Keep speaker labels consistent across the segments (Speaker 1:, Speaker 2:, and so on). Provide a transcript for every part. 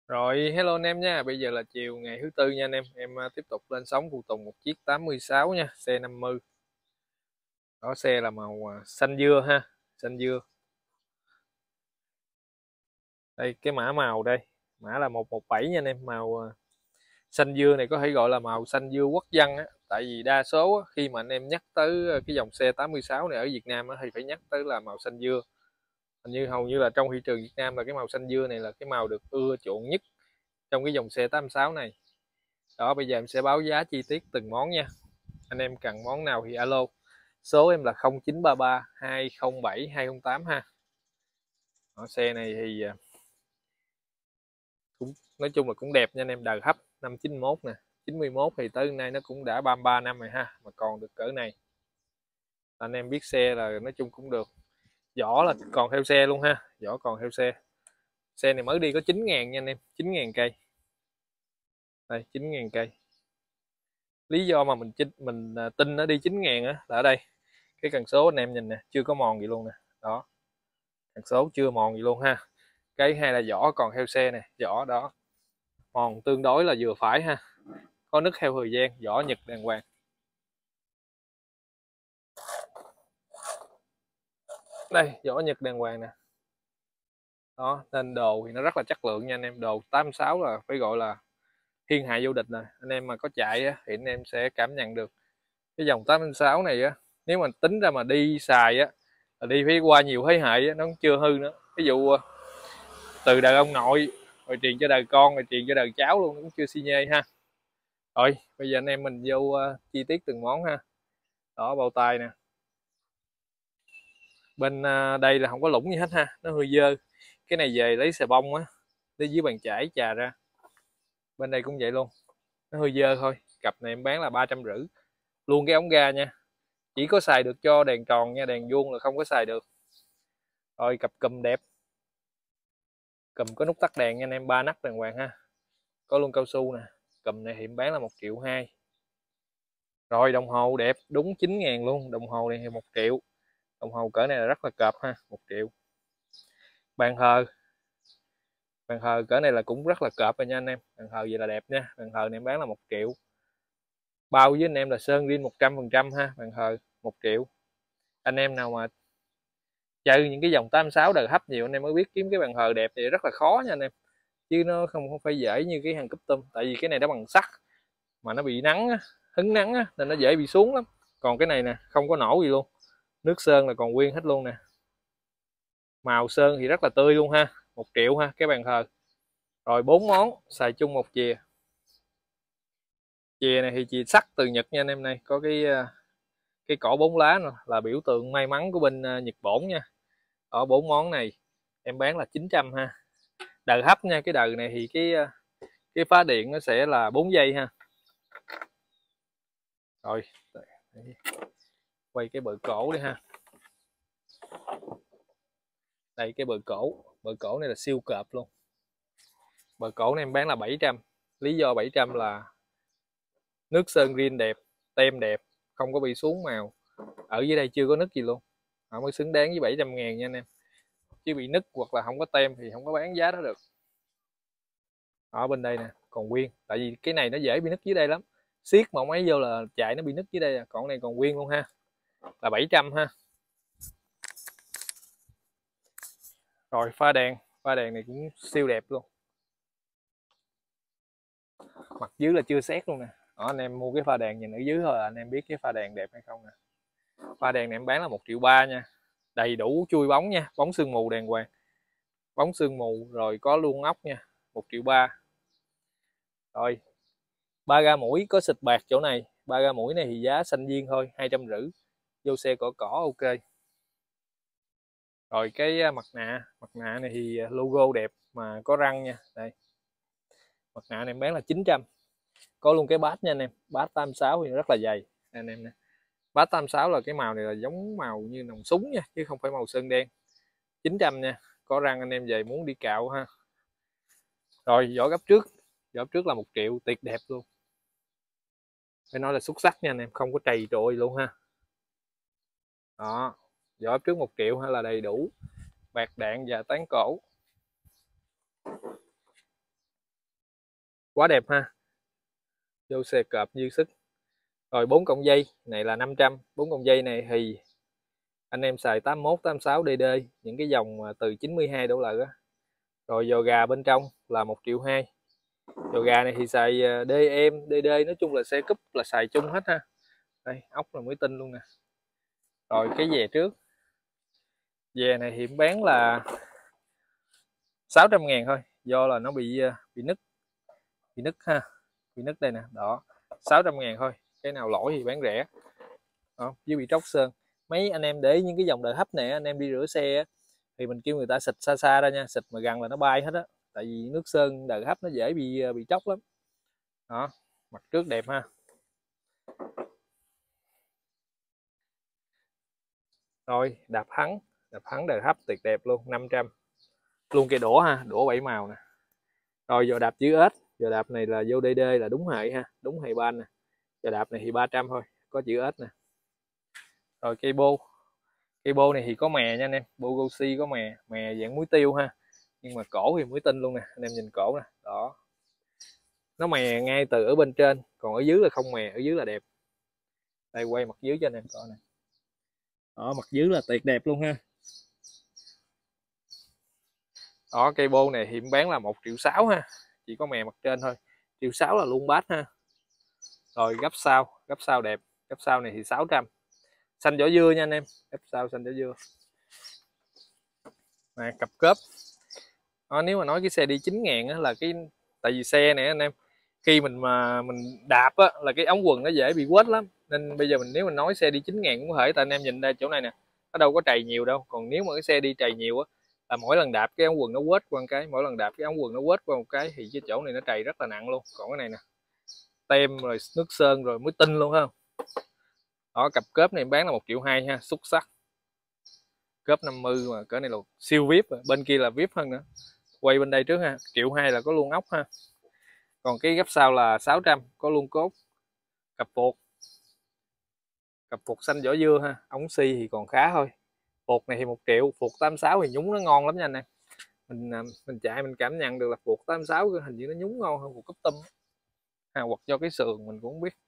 Speaker 1: Rồi, hello anh em nha. Bây giờ là chiều ngày thứ tư nha anh em. Em tiếp tục lên sóng phụ tùng một chiếc 86 nha, xe 50. Đó, xe là màu xanh dưa ha, xanh dưa. Đây cái mã màu đây, mã là 117 nha anh em. Màu xanh dưa này có thể gọi là màu xanh dưa quốc dân á, tại vì đa số á, khi mà anh em nhắc tới cái dòng xe 86 này ở Việt Nam á, thì phải nhắc tới là màu xanh dưa. Hình như hầu như là trong thị trường Việt Nam là cái màu xanh dưa này là cái màu được ưa chuộng nhất trong cái dòng xe 86 này. Đó, bây giờ em sẽ báo giá chi tiết từng món nha. Anh em cần món nào thì alo, số em là 0933 207 208 ha. Ở xe này thì cũng nói chung là cũng đẹp nha anh em, đời hấp năm 91 nè, 91 thì tới nay nó cũng đã 33 năm rồi ha, mà còn được cỡ này. Anh em biết xe là nói chung cũng được. Vỏ là còn theo xe luôn ha, vỏ còn theo xe. Xe này mới đi có 9.000 nha anh em, 9.000 cây. Đây 9.000 cây. Lý do mà mình tin nó đi 9.000 á là ở đây. Cái cần số anh em nhìn nè, chưa có mòn gì luôn nè. Đó, cần số chưa mòn gì luôn ha. Cái hai là vỏ còn theo xe nè, vỏ đó mòn tương đối là vừa phải ha, có nứt theo thời gian, vỏ nhật đàng hoàng. Đây vỏ nhật đàng hoàng nè. Đó nên đồ thì nó rất là chất lượng nha anh em. Đồ 86 là phải gọi là thiên hạ vô địch nè. Anh em mà có chạy á, thì anh em sẽ cảm nhận được cái dòng 86 này á, nếu mà tính ra mà đi xài á là đi phải qua nhiều thế hệ á, nó cũng chưa hư nữa. Ví dụ từ đời ông nội rồi truyền cho đời con rồi truyền cho đời cháu luôn, nó cũng chưa xi nhê ha. Rồi bây giờ anh em mình vô chi tiết từng món ha. Đó, bao tay nè. Bên đây là không có lũng gì hết ha, nó hơi dơ. Cái này về lấy xà bông á, lấy dưới bàn chải chà ra. Bên đây cũng vậy luôn, nó hơi dơ thôi. Cặp này em bán là 350 luôn cái ống ga nha. Chỉ có xài được cho đèn tròn nha, đèn vuông là không có xài được. Rồi cặp cùm đẹp, cùm có nút tắt đèn nha anh em, 3 nắp đàng hoàng ha, có luôn cao su nè. Cùm này thì em bán là 1.200.000. Rồi đồng hồ đẹp đúng 9.000 luôn, đồng hồ này thì 1.000.000. Đồng hồ cỡ này là rất là cợp ha, 1.000.000. Bàn thờ, bàn thờ cỡ này là cũng rất là cợp rồi nha anh em. Bàn thờ vậy là đẹp nha, bàn thờ này em bán là 1.000.000. Bao với anh em là sơn riêng 100% ha, bàn thờ 1.000.000. Anh em nào mà chơi những cái dòng 86 đời hấp nhiều anh em mới biết kiếm cái bàn thờ đẹp thì rất là khó nha anh em, chứ nó không phải dễ như cái hàng custom. Tại vì cái này nó bằng sắt mà nó bị nắng á, hứng nắng á, nên nó dễ bị xuống lắm. Còn cái này nè không có nổ gì luôn, nước sơn là còn nguyên hết luôn nè. Màu sơn thì rất là tươi luôn ha, 1.000.000 ha cái bàn thờ. Rồi 4 món xài chung một chìa. Chìa này thì chìa sắt từ Nhật nha anh em. Này có cái cỏ 4 lá nữa, là biểu tượng may mắn của bên Nhật Bản nha. Ở 4 món này em bán là 900 ha. Đời hấp nha, cái đời này thì cái phá điện nó sẽ là 4 giây ha. Rồi quay cái bự cổ đi ha. Đây cái bự cổ này là siêu cọp luôn. Bự cổ này em bán là 700. Lý do 700 là nước sơn riêng đẹp, tem đẹp, không có bị xuống màu. Ở dưới đây chưa có nứt gì luôn, họ mới xứng đáng với 700.000 nha anh em. Chứ bị nứt hoặc là không có tem thì không có bán giá đó được. Ở bên đây nè còn nguyên, tại vì cái này nó dễ bị nứt dưới đây lắm, siết mà máy vô là chạy nó bị nứt dưới đây à. Còn này còn nguyên luôn ha, là 700 ha. Rồi pha đèn này cũng siêu đẹp luôn, mặt dưới là chưa xét luôn nè. Đó, anh em mua cái pha đèn nhìn ở dưới thôi anh em biết cái pha đèn đẹp hay không nè. Pha đèn này em bán là 1.300.000 nha, đầy đủ chui bóng nha, bóng sương mù đàng hoàng, bóng sương mù rồi có luôn ốc nha, 1.300.000. Rồi ba ga mũi có xịt bạc chỗ này, ba ga mũi này thì giá xanh viên thôi, 250. Vô xe cỏ ok. Rồi cái mặt nạ này thì logo đẹp mà có răng nha. Đây mặt nạ này em bán là 900. Có luôn cái bát nha anh em, bát 86 thì rất là dày anh em nè. Bát 86 là cái màu này là giống màu như nòng súng nha, chứ không phải màu sơn đen. 900 nha, có răng anh em về muốn đi cạo ha. Rồi vỏ gấp trước, vỏ trước là 1.000.000, tuyệt đẹp luôn, phải nói là xuất sắc nha anh em, không có trầy trội luôn ha. Đó, vỏ trước 1.000.000 hay là đầy đủ bạc đạn và tán cổ. quá đẹp ha, vô xe cọp dư sức. Rồi 4 cọng dây này là 500, 4 cọng dây này thì anh em xài 81 86 DD, những cái dòng từ 92 đổ lại á. Rồi giò gà bên trong là 1.200.000. Giò gà này thì xài DM DD, nói chung là xe cúp là xài chung hết ha. Đây ốc là mới tinh luôn nè. Rồi cái dè trước, dè này thì bán là 600.000 thôi, do là nó bị nứt ha, bị nứt đây nè, đó 600.000 thôi, cái nào lỗi thì bán rẻ. Đó, với bị tróc sơn. Mấy anh em để những cái dòng đời hấp này anh em đi rửa xe thì mình kêu người ta xịt xa xa ra nha, xịt mà gần là nó bay hết á, tại vì nước sơn đời hấp nó dễ bị tróc lắm. Đó, mặt trước đẹp ha. Rồi đạp thắng đời hấp tuyệt đẹp luôn, 500 luôn. Cây đũa ha, đũa 7 màu nè. Rồi giờ đạp chữ S, giờ đạp này là vô DD là đúng hệ ha, đúng hệ ban nè. Giờ đạp này thì 300 thôi, có chữ S nè. Rồi cây bô này thì có mè nha anh em, bô Gosi có mè dạng muối tiêu ha, nhưng mà cổ thì muối tinh luôn nè, anh em nhìn cổ nè, đó nó mè ngay từ ở bên trên, còn ở dưới là không mè, ở dưới là đẹp. Đây quay mặt dưới cho anh em coi nè, đó mặt dưới là tuyệt đẹp luôn ha. Đó cây bô này thì bán là 1.600.000 ha, chỉ có mè mặt trên thôi, 1.600.000 là luôn bát ha. Rồi gấp sau đẹp, gấp sau này thì 600, xanh vỏ dưa nha anh em, gấp sau xanh vỏ dưa nè. Cặp cớp đó, nếu mà nói cái xe đi 9.000 á là cái, tại vì xe này anh em khi mình đạp á là cái ống quần nó dễ bị quết lắm, nên bây giờ nếu mình nói xe đi 9.000 cũng có thể, tại anh em nhìn đây chỗ này nè, nó đâu có trầy nhiều đâu. Còn nếu mà cái xe đi trầy nhiều á là mỗi lần đạp cái ống quần nó quết qua một cái, mỗi lần đạp cái ống quần nó quết qua một cái thì cái chỗ này nó trầy rất là nặng luôn. Còn cái này nè, tem rồi nước sơn rồi mới tinh luôn ha. Đó cặp cớp này bán là 1.200.000 ha, xuất sắc. Cớp 50 mà cỡ này là siêu VIP rồi. Bên kia là VIP hơn nữa. Quay bên đây trước ha, 1.200.000 là có luôn ốc ha. Còn cái gấp sau là 600, có luôn cốt. Cặp phuộc xanh vỏ dưa ha, ống xi thì còn khá thôi. Phuộc này thì 1.000.000, phuộc 86 thì nhúng nó ngon lắm nha anh em. Mình chạy mình cảm nhận được là phuộc 86 hình như nó nhúng ngon hơn phuộc custom ha, hoặc do cái sườn mình cũng không biết.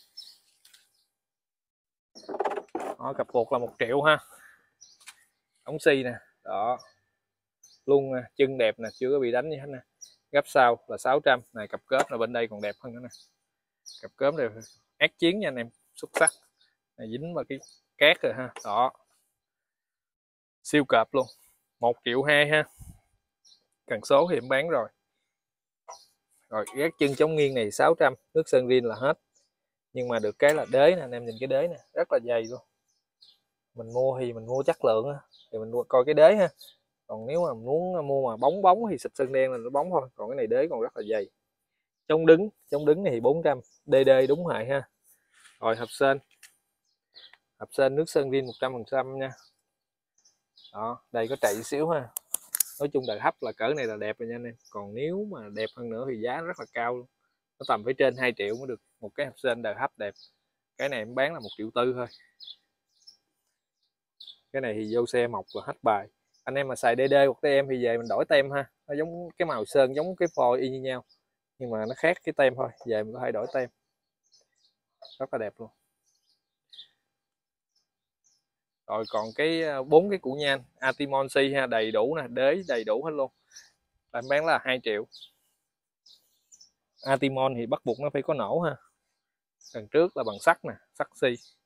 Speaker 1: Đó, cặp phuộc là 1.000.000 ha, ống xi nè, đó luôn chân đẹp nè, chưa có bị đánh gì hết nè. Gấp sau là 600 này. Cặp cớp là bên đây còn đẹp hơn nữa nè, cặp cớp này ác chiến nha anh em, xuất sắc này, dính vào cái cát rồi ha. Đó siêu cợp luôn, 1.200.000 ha, cần số thì em bán rồi. Rồi gác chân chống nghiêng này 600, nước sơn rin là hết, nhưng mà được cái là đế nè anh em, nhìn cái đế nè rất là dày luôn. Mình mua thì mình mua chất lượng thì mình mua coi cái đế ha, còn nếu mà muốn mua mà bóng thì xịt sơn đen là nó bóng thôi, còn cái này đế còn rất là dày. Chống đứng này thì 400, DD đúng hệ ha. Rồi hộp sên nước sơn rin 100% nha. Đó đây có chạy xíu ha, nói chung đời hấp là cỡ này là đẹp rồi nha anh em. Còn nếu mà đẹp hơn nữa thì giá rất là cao luôn, nó tầm phải trên 2 triệu mới được một cái hộp sên đời hấp đẹp. Cái này em bán là 1.400.000 thôi. Cái này thì vô xe mọc là hết bài. Anh em mà xài DD hoặc tem thì về mình đổi tem ha, nó giống cái màu sơn giống cái phôi y như nhau, nhưng mà nó khác cái tem thôi, về mình có thể đổi tem, rất là đẹp luôn. Rồi còn cái 4 cái củ nhan Atimonsi ha, đầy đủ nè, đế đầy đủ hết luôn, em bán là 2 triệu. Atimon thì bắt buộc nó phải có nổ ha, đằng trước là bằng sắt nè, sắt xi.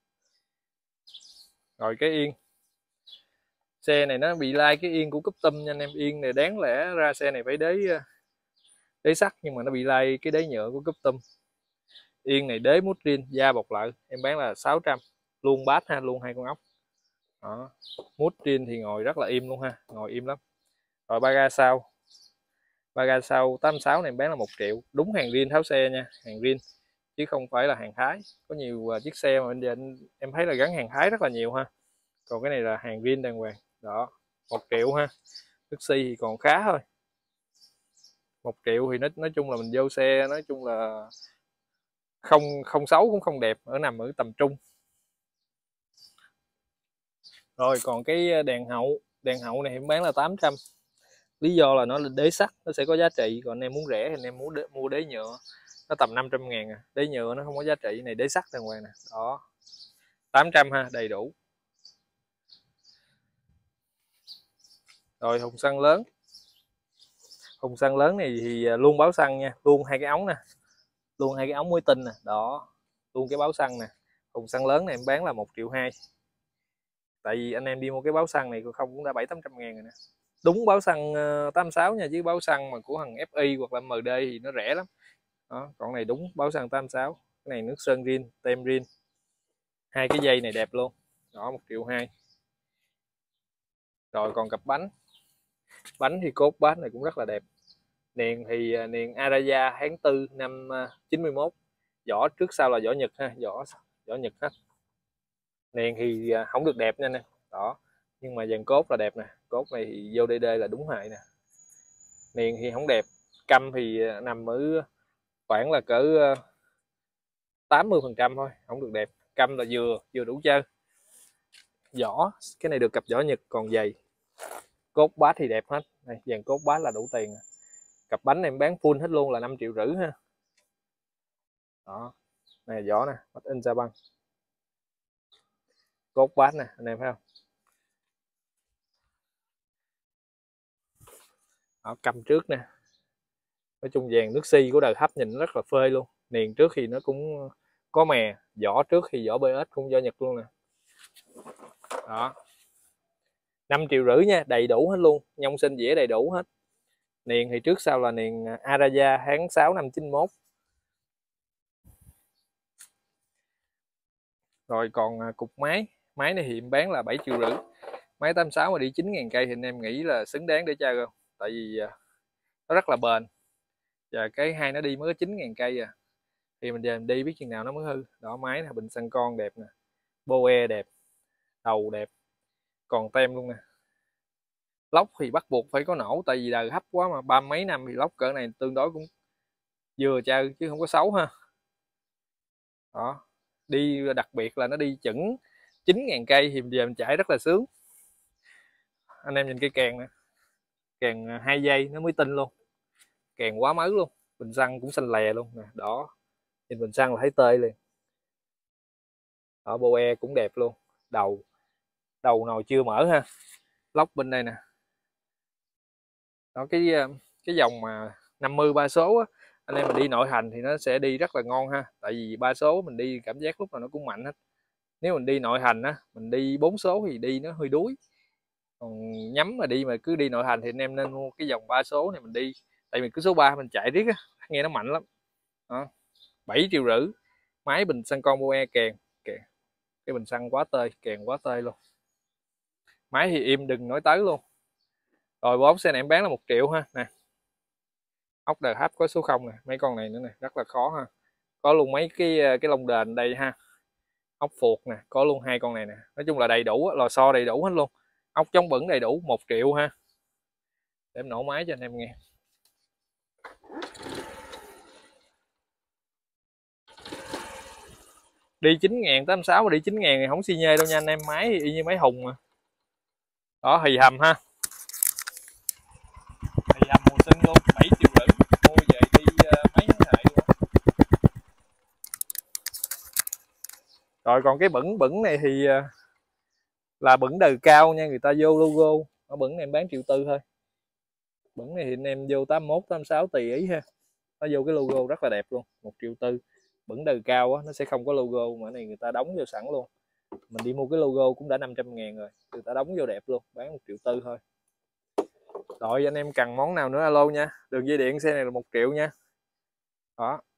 Speaker 1: Rồi cái yên, xe này nó bị lai cái yên của custom nha anh em. Yên này đáng lẽ ra xe này phải đế sắt, nhưng mà nó bị lai cái đế nhựa của custom. Yên này đế mút rin da bọc lại, em bán là 600, luôn bát ha, luôn 2 con ốc. Đó mút rin thì ngồi rất là im luôn ha, ngồi im lắm. Rồi ba ga sau 86 này em bán là 1 triệu, đúng hàng rin tháo xe nha, hàng rin chứ không phải là hàng Thái. Có nhiều chiếc xe mà bây giờ em thấy là gắn hàng Thái rất là nhiều ha, còn cái này là hàng rin đàng hoàng. Đó 1 triệu ha, nước xi thì còn khá thôi. 1 triệu thì nói chung là mình vô xe, nói chung là không xấu cũng không đẹp, nằm ở tầm trung. Rồi còn cái đèn hậu này em bán là 800, lý do là nó là đế sắt, nó sẽ có giá trị. Còn anh em muốn rẻ thì anh em mua đế nhựa, nó tầm 500.000 à. Đế nhựa nó không có giá trị, này đế sắt đàng hoàng nè. Đó, 800 ha, đầy đủ. Rồi thùng xăng lớn. Thùng xăng lớn này thì luôn báo xăng nha, luôn hai cái ống nè, luôn hai cái ống muối tinh nè. Đó, luôn cái báo xăng nè. Thùng xăng lớn này em bán là 1,2 triệu. Tại vì anh em đi mua cái báo xăng này không cũng đã 700-800 ngàn rồi nè. Đúng báo xăng 86 nha, chứ báo xăng mà của thằng FI hoặc là MD thì nó rẻ lắm. Đó, còn này đúng báo xăng 86. Cái này nước sơn rin, tem rin. Hai cái dây này đẹp luôn. Đó, 1,2 triệu. Rồi còn cặp bánh. Bánh thì cốt bát này cũng rất là đẹp. Niền thì niền Araya tháng 4 năm 91. Vỏ trước sau là vỏ Nhật ha, vỏ Nhật hết. Niền thì không được đẹp nha nè. Đó, nhưng mà dàn cốt là đẹp nè. Cốt này thì vô DD là đúng hại nè. Niền thì không đẹp. Căm thì nằm ở khoảng là cỡ 80% thôi, không được đẹp. Căm là vừa đủ chơi. Vỏ cái này được cặp vỏ Nhật còn dày. Cốt bát thì đẹp hết. Này, dàn cốt bát là đủ tiền. Cặp bánh này em bán full hết luôn là 5,5 triệu ha. Đó, này vỏ nè, Made in Japan. Cốt bát nè anh em thấy không. Đó, cầm trước nè. Nói chung vàng nước si của đời hấp nhìn rất là phê luôn. Niền trước thì nó cũng có mè, vỏ trước thì vỏ BS cũng vỏ Nhật luôn nè. Đó, 5,5 triệu nha, đầy đủ hết luôn, nhông sinh dĩa đầy đủ hết. Niền thì trước sau là niền Araya tháng 6 năm 91. Rồi còn cục máy. Máy này thì em bán là 7,5 triệu. Máy 86 mà đi 9.000 cây thì anh em nghĩ là xứng đáng để chơi không? Tại vì nó rất là bền. Và cái hai nó đi mới có 9.000 cây à. Thì mình về mình đi biết chừng nào nó mới hư. Đó, máy nè, bình xăng con đẹp nè. Boe đẹp. Đầu đẹp. Còn tem luôn nè. Lốc thì bắt buộc phải có nổ. Tại vì đời hấp quá mà 30 mấy năm thì lốc cỡ này tương đối cũng vừa chơi chứ không có xấu ha. Đó, đi đặc biệt là nó đi chững 9.000 cây thì về mình chạy rất là sướng. Anh em nhìn cây kèn nè. Kèn 2 giây nó mới tinh luôn. Kèn quá mới luôn. Bình xăng cũng xanh lè luôn nè. Đó, nhìn bình xăng là thấy tê liền. Ở boe cũng đẹp luôn. Đầu nồi chưa mở ha. Lốc bên đây nè. Đó, cái dòng mà 50 ba số á, anh em mình đi nội hành thì nó sẽ đi rất là ngon ha. Tại vì ba số mình đi cảm giác lúc nào nó cũng mạnh hết. Nếu mình đi nội hành á, mình đi 4 số thì đi nó hơi đuối. Còn nhắm mà đi mà cứ đi nội hành thì anh em nên mua cái dòng ba số này mình đi. Tại vì cứ số 3 mình chạy riết á, nghe nó mạnh lắm. Đó, 7,5 triệu. Máy bình xăng con boe kèn. Cái bình xăng quá tơi, kèn quá tơi luôn. Máy thì im đừng nói tới luôn. Rồi bộ ốc xe này em bán là 1 triệu ha. Nè, ốc đời hấp có số 0 nè. Mấy con này nữa nè, rất là khó ha. Có luôn mấy cái lông đền đây ha. Ốc phuộc nè, có luôn hai con này nè. Nói chung là đầy đủ, lò xo đầy đủ hết luôn. Ốc chống bẩn đầy đủ, 1 triệu ha. Để em nổ máy cho anh em nghe. Đi 9.000 86 mà đi 9.000 thì không xi nhê đâu nha anh em. Máy thì y như máy Hùng mà. Đó, hì hầm ha. Hì hầm mùa xuân luôn, 7,5 triệu. Mua về đi mấy tháng hại luôn. Rồi còn cái bẩn này thì là bẩn đời cao nha, người ta vô logo. Ở bẩn này em bán 1,4 triệu thôi. Bẩn này thì anh em vô 81 86 tùy ý ha. Nó vô cái logo rất là đẹp luôn, 1,4 triệu. Bẩn đời cao á, nó sẽ không có logo mà này người ta đóng vô sẵn luôn. Mình đi mua cái logo cũng đã 500.000 rồi, người ta đóng vô đẹp luôn, bán 1,4 triệu thôi. Rồi anh em cần món nào nữa alo nha. Đường dây điện xe này là 1 triệu nha. Đó,